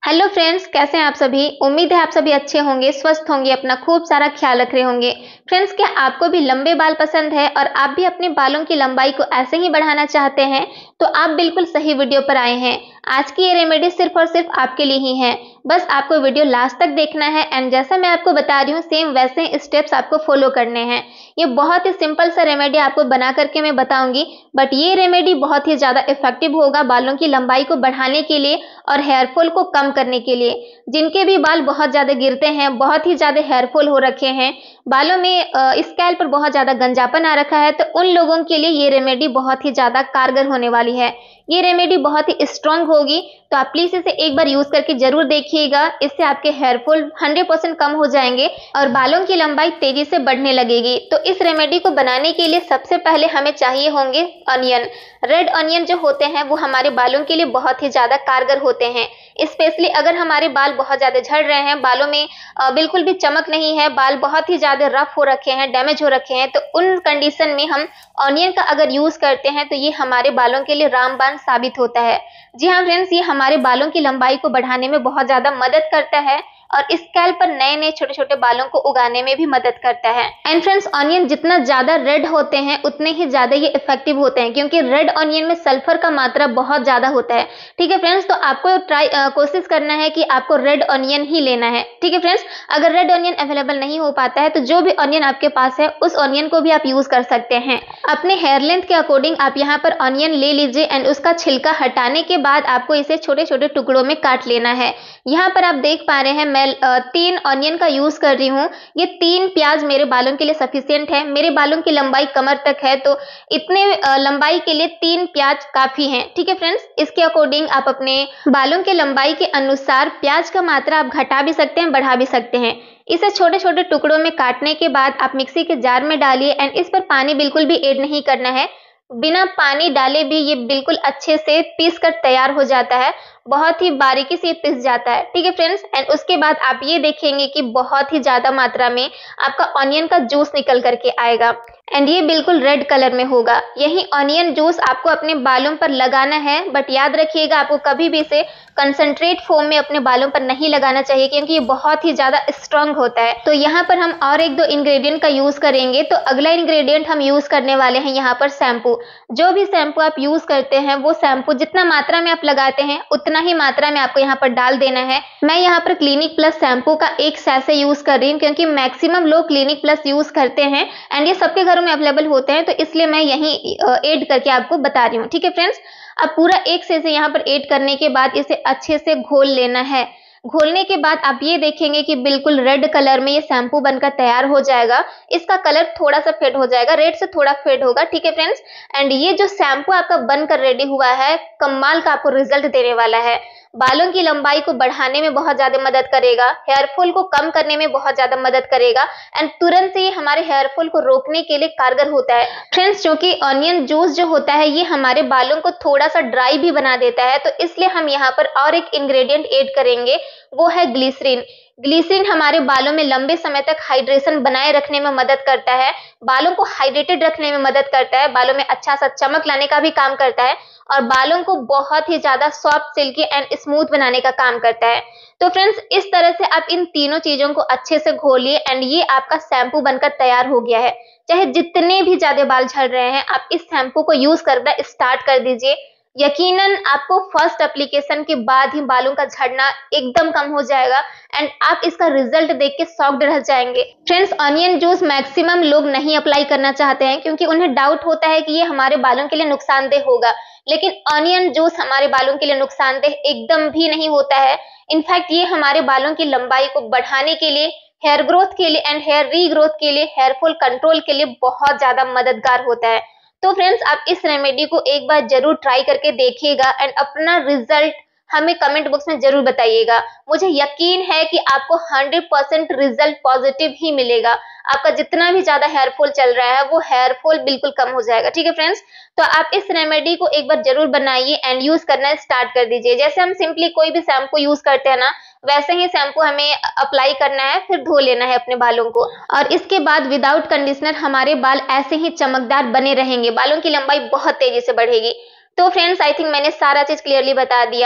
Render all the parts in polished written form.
Hello friends, कैसे हैं आप सभी। उम्मीद है आप सभी अच्छे होंगे, स्वस्थ होंगे, अपना खूब सारा ख्याल रख रहे होंगे। फ्रेंड्स, क्या आपको भी लंबे बाल पसंद है और आप भी अपने बालों की लंबाई को ऐसे ही बढ़ाना चाहते हैं तो आप बिल्कुल सही वीडियो पर आए हैं। आज की ये रेमेडी सिर्फ और सिर्फ आपके लिए ही है। बस आपको वीडियो लास्ट तक देखना है एंड जैसा मैं आपको बता रही हूँ सेम वैसे स्टेप्स आपको फॉलो करने हैं। ये बहुत ही सिंपल सा रेमेडी आपको बना करके मैं बताऊंगी, बट ये रेमेडी बहुत ही ज्यादा इफेक्टिव होगा बालों की लंबाई को बढ़ाने के लिए और हेयर फॉल को कम करने के लिए। जिनके भी बाल बहुत ज्यादा गिरते हैं, बहुत ही ज्यादा हेयर फॉल हो रखे हैं, बालों में स्कैल्प पर बहुत ज्यादा गंजापन आ रखा है, तो उन लोगों के लिए ये रेमेडी बहुत ही ज्यादा कारगर होने वाली है। ये रेमेडी बहुत ही स्ट्रांग होगी, तो आप प्लीज इसे एक बार यूज करके जरूर देखिएगा। इससे आपके हेयर फॉल 100% कम हो जाएंगे और बालों की लंबाई तेजी से बढ़ने लगेगी। तो इस रेमेडी को बनाने के लिए सबसे पहले हमें चाहिए होंगे अनियन। रेड अनियन जो होते हैं वो हमारे बालों के लिए बहुत ही ज्यादा कारगर होते हैं। स्पेशली अगर हमारे बाल बहुत ज्यादा झड़ रहे हैं, बालों में बिल्कुल भी चमक नहीं है, बाल बहुत ही ज्यादा रफ हो रखे हैं, डैमेज हो रखे हैं, तो उन कंडीशन में हम ऑनियन का अगर यूज करते हैं तो ये हमारे बालों के लिए रामबाण साबित होता है। जी हाँ फ्रेंड्स, ये हमारे बालों की लंबाई को बढ़ाने में बहुत ज्यादा मदद करता है और स्कैल्प पर नए नए छोटे छोटे बालों को उगाने में भी मदद करता है। एंड फ्रेंड्स, ऑनियन जितना ज्यादा रेड होते हैं उतने ही ज्यादा ये इफेक्टिव होते हैं, क्योंकि रेड ऑनियन में सल्फर का मात्रा बहुत ज्यादा होता है। ठीक है फ्रेंड्स, तो आपको कोशिश करना है कि आपको रेड ऑनियन ही लेना है। ठीक है फ्रेंड्स, अगर रेड ऑनियन अवेलेबल नहीं हो पाता है तो जो भी ऑनियन आपके पास है उस ऑनियन को भी आप यूज कर सकते हैं। अपने हेयर लेंथ के अकॉर्डिंग आप यहाँ पर ऑनियन ले लीजिए एंड उसका छिलका हटाने के बाद आपको इसे छोटे छोटे टुकड़ों में काट लेना है। यहाँ पर आप देख पा रहे हैं मैं 3 ऑनियन का यूज कर रही हूँ। ये 3 प्याज मेरे बालों के लिए सफिशिएंट है। मेरे बालों की लंबाई कमर तक है, तो इतने लंबाई के लिए 3 प्याज काफी हैं। ठीक है फ्रेंड्स, इसके अकॉर्डिंग आप अपने बालों के लंबाई के अनुसार प्याज का मात्रा आप घटा भी सकते हैं, बढ़ा भी सकते हैं। इसे छोटे छोटे टुकड़ों में काटने के बाद आप मिक्सी के जार में डालिए एंड इस पर पानी बिल्कुल भी ऐड नहीं करना है। बिना पानी डाले भी ये बिल्कुल अच्छे से पीस कर तैयार हो जाता है, बहुत ही बारीकी से पिस जाता है। ठीक है फ्रेंड्स, एंड उसके बाद आप ये देखेंगे कि बहुत ही ज्यादा मात्रा में आपका ऑनियन का जूस निकल करके आएगा एंड ये बिल्कुल रेड कलर में होगा। यही ऑनियन जूस आपको अपने बालों पर लगाना है, बट याद रखिएगा आपको कभी भी इसे कंसंट्रेट फॉर्म में अपने बालों पर नहीं लगाना चाहिए, क्योंकि ये बहुत ही ज्यादा स्ट्रांग होता है। तो यहाँ पर हम और 1-2 इंग्रेडिएंट का यूज करेंगे। तो अगला इंग्रेडिएंट हम यूज करने वाले हैं यहाँ पर शैम्पू। जो भी शैम्पू आप यूज करते हैं वो शैम्पू जितना मात्रा में आप लगाते हैं उतना ही मात्रा में आपको यहाँ पर डाल देना है। मैं यहाँ पर क्लिनिक प्लस शैम्पू का 1 सैशे यूज कर रही हूँ, क्योंकि मैक्सिमम लोग क्लिनिक प्लस यूज करते हैं एंड ये सबके घरों में अवेलेबल होते हैं, तो इसलिए मैं यही ऐड करके आपको बता रही हूँ। ठीक है फ्रेंड्स, अब पूरा 1 सैशे यहाँ पर ऐड करने के बाद इसे अच्छे से घोल लेना है। घोलने के बाद आप ये देखेंगे कि बिल्कुल रेड कलर में ये शैम्पू बनकर तैयार हो जाएगा। इसका कलर थोड़ा सा फेड हो जाएगा, रेड से थोड़ा फेड होगा। ठीक है फ्रेंड्स, एंड ये जो शैम्पू आपका बनकर रेडी हुआ है कमाल का आपको रिजल्ट देने वाला है। बालों की लंबाई को बढ़ाने में बहुत ज्यादा मदद करेगा, हेयर फॉल को कम करने में बहुत ज्यादा मदद करेगा एंड तुरंत से ये हमारे हेयर फॉल को रोकने के लिए कारगर होता है। फ्रेंड्स, क्योंकि ऑनियन जूस जो होता है ये हमारे बालों को थोड़ा सा ड्राई भी बना देता है, तो इसलिए हम यहाँ पर और 1 इंग्रेडिएंट ऐड करेंगे, वो है ग्लिसरीन। ग्लिसरीन हमारे बालों में लंबे समय तक हाइड्रेशन बनाए रखने में मदद करता है, बालों को हाइड्रेटेड रखने में मदद करता है, बालों में अच्छा सा चमक लाने का भी काम करता है और बालों को बहुत ही ज्यादा सॉफ्ट, सिल्की एंड स्मूथ बनाने का काम करता है। तो फ्रेंड्स, इस तरह से आप इन तीनों चीजों को अच्छे से घोलिए एंड ये आपका शैम्पू बनकर तैयार हो गया है। चाहे जितने भी ज्यादा बाल झड़ रहे हैं, आप इस शैम्पू को यूज करना स्टार्ट कर दीजिए। यकीनन आपको फर्स्ट एप्लीकेशन के बाद ही बालों का झड़ना एकदम कम हो जाएगा एंड आप इसका रिजल्ट देख के शॉक्ड रह जाएंगे। फ्रेंड्स, ऑनियन जूस मैक्सिमम लोग नहीं अप्लाई करना चाहते हैं, क्योंकि उन्हें डाउट होता है कि ये हमारे बालों के लिए नुकसानदेह होगा, लेकिन ऑनियन जूस हमारे बालों के लिए नुकसानदेह एकदम भी नहीं होता है। इनफैक्ट ये हमारे बालों की लंबाई को बढ़ाने के लिए, हेयर ग्रोथ के लिए एंड हेयर रीग्रोथ के लिए, हेयर फॉल कंट्रोल के लिए बहुत ज्यादा मददगार होता है। तो फ्रेंड्स, आप इस रेमेडी को एक बार जरूर ट्राई करके देखिएगा एंड अपना रिजल्ट हमें कमेंट बॉक्स में जरूर बताइएगा। मुझे यकीन है कि आपको 100% रिजल्ट पॉजिटिव ही मिलेगा। आपका जितना भी ज्यादा हेयर फॉल चल रहा है वो हेयर फॉल बिल्कुल कम हो जाएगा। ठीक है फ्रेंड्स, तो आप इस रेमेडी को एक बार जरूर बनाइए एंड यूज करना स्टार्ट कर दीजिए। जैसे हम सिंपली कोई भी शैम्पू यूज करते हैं ना, वैसे ही शैम्पू हमें अप्लाई करना है, फिर धो लेना है अपने बालों को और इसके बाद विदाउट कंडीशनर हमारे बाल ऐसे ही चमकदार बने रहेंगे, बालों की लंबाई बहुत तेजी से बढ़ेगी। तो फ्रेंड्स, आई थिंक मैंने सारा चीज क्लियरली बता दिया।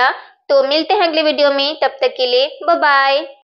तो मिलते हैं अगले वीडियो में, तब तक के लिए बाय बाय।